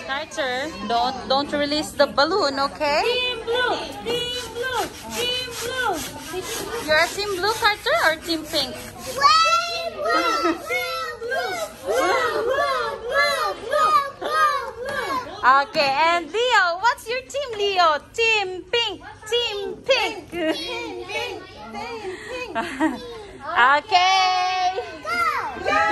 Carter, don't release the balloon, okay? Team blue, team blue, team blue. You're a team blue, Carter, or team pink? Team blue, team blue, blue, blue, blue, blue, blue. Okay, and Leo, what's your team, Leo? Team pink, team pink. Team pink, team pink. Okay. Go! Go!